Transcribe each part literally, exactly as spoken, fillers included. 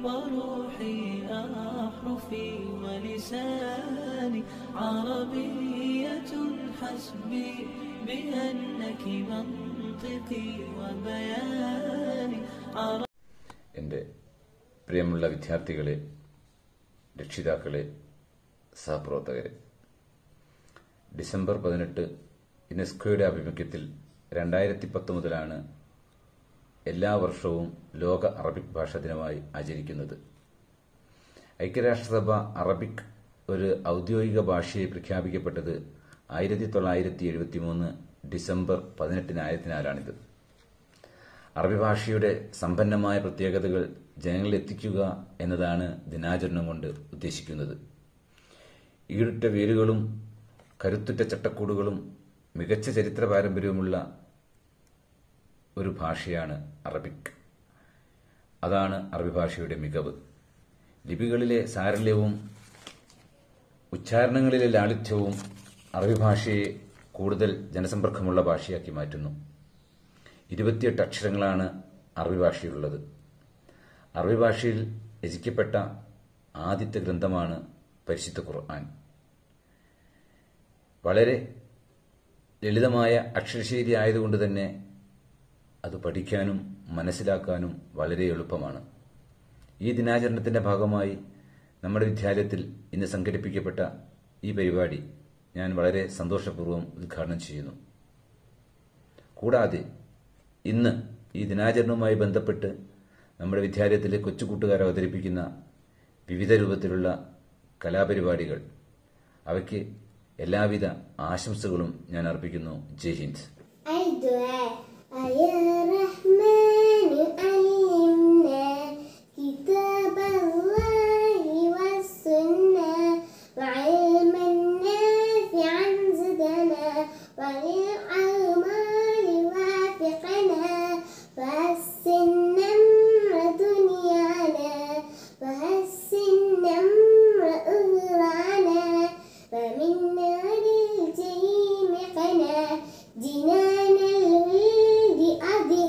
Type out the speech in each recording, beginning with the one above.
وروحي أحرفي ولساني عربية حسبي بأنك منطقي وبياني. എൻ്റെ പ്രിയമുള്ള വിദ്യാർത്ഥികളെ, രക്ഷിതാക്കളെ, സഹപ്രവർത്തകരെ, ഡിസംബർ പതിനെട്ട് യുനെസ്കോയുടെ ആഭിമുഖ്യത്തിൽ രണ്ടായിരത്തി പത്ത് മുതലാണ് എല്ലാ വർഷവും ലോക അറബിക് ഭാഷാ ദിനമായി ആചരിക്കുന്നത്. ഐക്യരാഷ്ട്രസഭ അറബിക് ഒരു ഔദ്യോഗിക ഭാഷയായി പ്രഖ്യാപിക്കപ്പെട്ടത് ആയിരത്തി തൊള്ളായിരത്തി എഴുപത്തി മൂന്ന് ഡിസംബർ പതിനെട്ടിനായതിനാലാണിത്. അറബി ഭാഷയുടെ സമ്പന്നമായ പ്രത്യേകതകൾ ജനങ്ങളിൽ എത്തിക്കുക എന്നതാണ് ദിനാചരണം കൊണ്ട് ഉദ്ദേശിക്കുന്നത്. ഈടുറ്റ വേരുകളും കരുത്തുറ്റ ചട്ടക്കൂടുകളും മികച്ച ചരിത്ര പാരമ്പര്യവുമുള്ള ഒരു ഭാഷയാണ് അറബിക്. അതാണ് അറബി ഭാഷയുടെ മികവ്. ലിപികളിലെ സാരല്യവും ഉച്ചാരണങ്ങളിലെ ലാളിത്യവും അറബി ഭാഷയെ കൂടുതൽ ജനസമ്പർക്കമുള്ള ഭാഷയാക്കി മാറ്റുന്നു. ഇരുപത്തിയെട്ട് അക്ഷരങ്ങളാണ് അറബി ഭാഷയിലുള്ളത്. അറബി ഭാഷയിൽ രചിക്കപ്പെട്ട ആദ്യത്തെ ഗ്രന്ഥമാണ് പരിശുദ്ധ ഖുർആൻ. വളരെ ലളിതമായ അക്ഷരശൈലി ആയതുകൊണ്ട് തന്നെ അത് പഠിക്കാനും മനസ്സിലാക്കാനും വളരെ എളുപ്പമാണ്. ഈ ദിനാചരണത്തിന്റെ ഭാഗമായി നമ്മുടെ വിദ്യാലയത്തിൽ ഇന്ന് സംഘടിപ്പിക്കപ്പെട്ട ഈ പരിപാടി ഞാൻ വളരെ സന്തോഷപൂർവ്വം ഉദ്ഘാടനം ചെയ്യുന്നു. കൂടാതെ ഇന്ന് ഈ ദിനാചരണവുമായി ബന്ധപ്പെട്ട് നമ്മുടെ വിദ്യാലയത്തിലെ കൊച്ചുകൂട്ടുകാർ അവതരിപ്പിക്കുന്ന വിവിധ രൂപത്തിലുള്ള കലാപരിപാടികൾ, അവയ്ക്ക് എല്ലാവിധ ആശംസകളും ഞാൻ അർപ്പിക്കുന്നു. ജയ് Hind. جنان الولد أضياء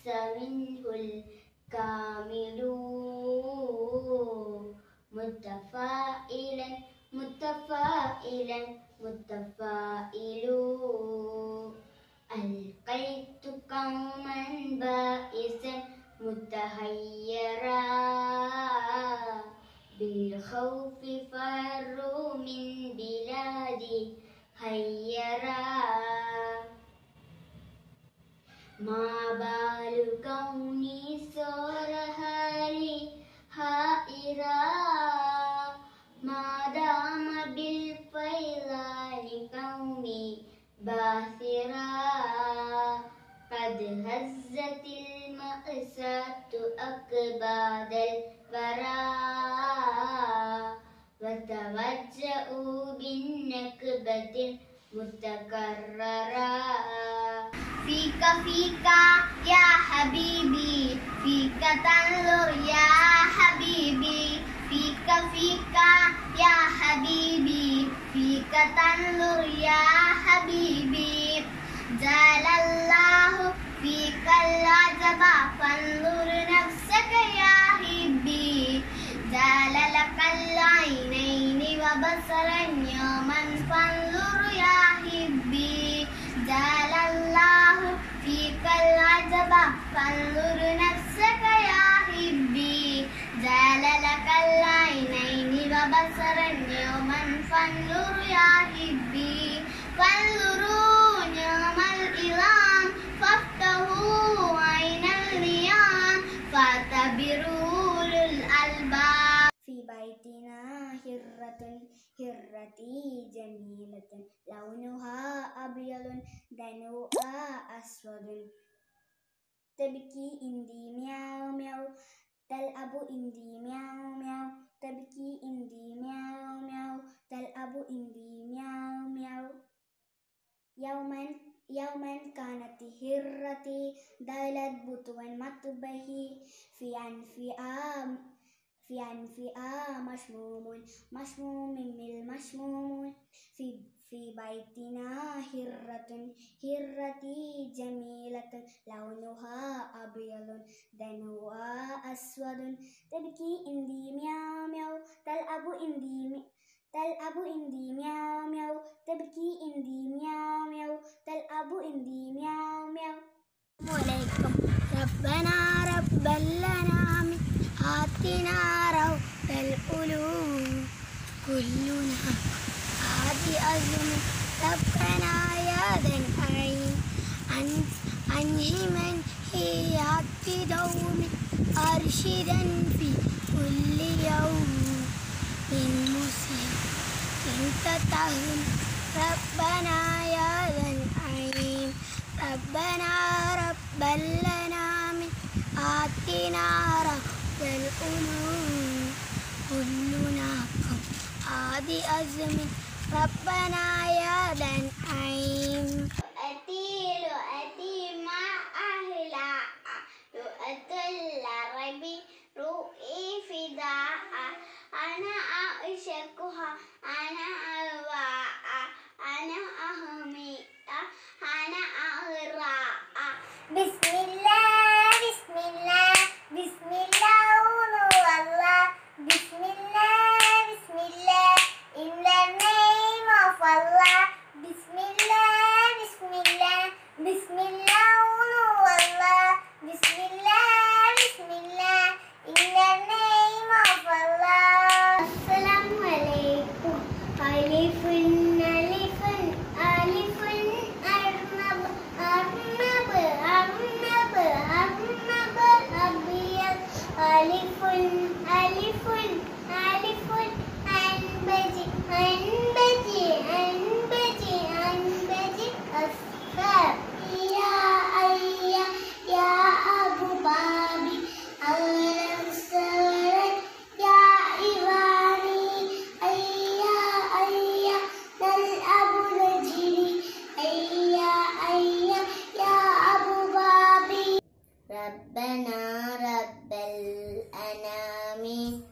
ليس منه الكامل متفائلا متفائلا متفائل ألقيت قوما بائسا متهيرا بالخوف فروا من بلادي هيرا ما بال كوني صار هاري هائرا ما دام بالفيضان كوني باثرا قد هزت المأساة أكباد الورى وتوجأوا بالنكبة المتكررة فيك فيك يا حبيبي فيك تنظر يا حبيبي فيك فيك يا حبيبي فيك تنظر يا حبيبي جعل الله فيك العجب فانظر نفسك يا حبي جعل لك العينين وبصرا يوما فانظر يا حبي جعل الله فيك العجب فانظر نفسك يا حبي جعل لك العينين وبصرا يوما فانظر يا حبي فانظروا يوم الإظام فافتحوا عين النيام فاعتبروا الألباب في بيتنا هرة هرتي جميلة لونها أبيض دنوها أسود تبكي إندي مياو مياو تلعب إندي مياو مياو تبكي إندي مياو مياو تلعب إندي مياو مياو يوما يوما كانت هرتي دلت بطوا مطبهي في أنفها في أنفها مشموم مشموم من مشموم في في بيتنا هرة هرتي جميلة لونها أبيض دنوها أسود تبكي إندي مياو مياو تلعب إندي تلعب إندي مياو مياو تبكي إندي مياو مياو تلعب إندي مياو مياو. السلام عليكم. ربنا رب الأنعام آتنا روض القلوب كلنا عادي أزم ربنا يا ذا العين أنهي من هي دوم أرشدا في كل يوم من مسلم انت تهم ربنا يا ذا العين ربنا رب الأنعام آتنا روض القلوب كلنا عادي أزم ربنا يا ذا العين أتي لؤتي مع أهلا لؤت العربي رؤي فداء أنا أعشقها أنا ألواء أنا أهمية أنا أغراء بسم الله بسم الله بسم الله والله بسم الله بسم الله in the name of Allah بسم الله بسم الله بسم الله والله بسم الله بسم الله in the name of Allah. Assalamu alaikum. ألف ألف ألف أرنب أرنب أرنب أرنب أبيض ألف ألف ألف أنبتي أنبتي أنبتي أنبتي أصفر يا أيا يا أبو بابي أغرب سورك يا إيواني أيا أيا نلعب نجري أيا أيا يا أبو بابي ربنا رب الأنام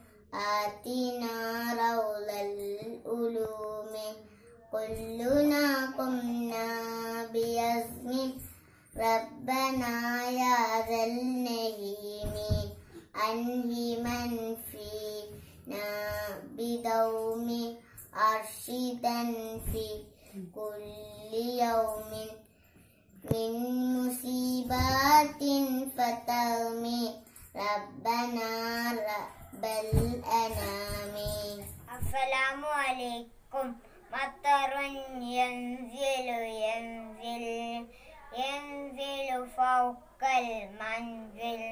آتنا روض العلوم كلنا قمنا بيزم رب ربنا يا ذا النعيم أنهي من فينا بدوم أرشدا في كل يوم من مصيبات فترمي ربنا رب الأنام. السلام عليكم. مطر ينزل ينزل ينزل فوق المنزل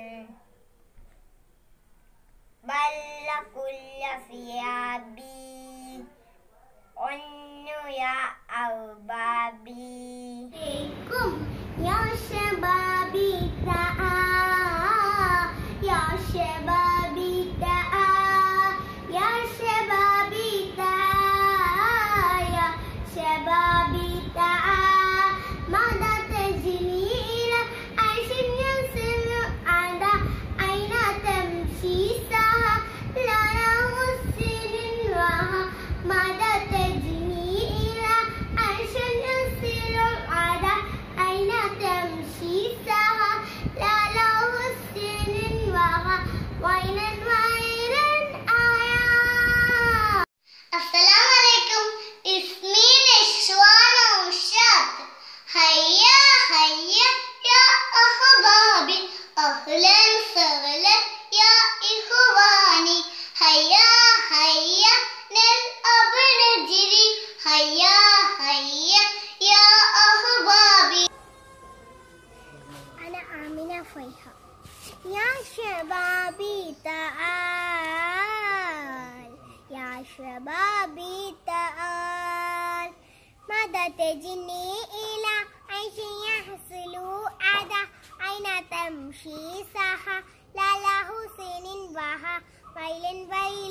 بل كل ثيابي عنو يا أربابي. يا شبابي تعال يا شبابي تعال يا شبابي تعال يا شبابي تعال ماذا تجني إلى عيش ينسل على أين تمشي ساعة لا له سن وها ماذا تجني إلى عيش ينسل على أين تمشي ساعة لا له سن وها وين وين آية. السلام عليكم. اسمي نشوان وشاد. هيا هيا يا أحبابي أهلا سهلا يا إخواني هيا هيا نلعب نجري هيا هيا يا أحبابي. أنا آمنة فيها. يا شبابي تعال يا شبابي تعال ماذا تجني إلى عيش يحصل عدا أين تمشي ساحة لا له سن وها ويل ويل